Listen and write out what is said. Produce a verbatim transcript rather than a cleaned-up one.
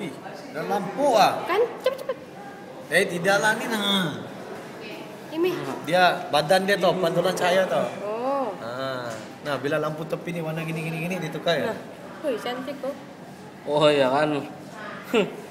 Ih, ada lampu ah. Kan cepet-cepet. Eh tidak lah nih nah. Ini. Dia badan dia toh pantulan cahaya toh. Oh. Nah, nah bila lampu tepi nih warna gini gini gini ditukar ya. Nah, wih cantik kok. Oh iya kan.